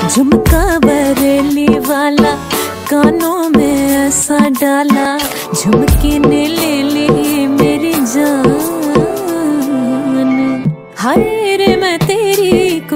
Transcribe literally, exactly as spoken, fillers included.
झुमका बरेली वाला कानों में ऐसा डाला, झुमके ने ले ली मेरी जान। हाय रे मैं तेरी